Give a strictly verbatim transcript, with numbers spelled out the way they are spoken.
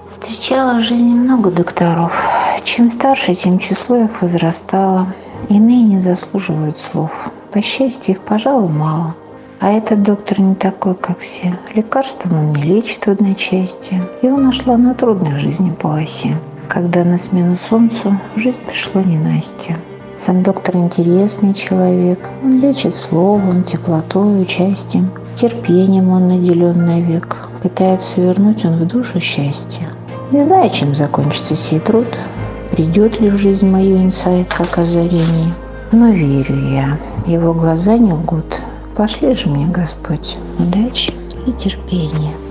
Встречала в жизни много докторов. Чем старше, тем число их возрастало. Иные не заслуживают слов. По счастью, их, пожалуй, мало. А этот доктор не такой, как все. Лекарством он не лечит в одночасье. Его нашла на трудной в жизни полосе. Когда на смену солнцу в жизнь пришло ненастье. Сам доктор интересный человек. Он лечит словом, теплотой, участием. Терпением он наделен навек. Пытается вернуть он в душу счастье. Не знаю, чем закончится сей труд. Придет ли в жизнь мою инсайт, как озарение. Но верю я, его глаза не лгут. Пошли же мне, Господь, удачи и терпения.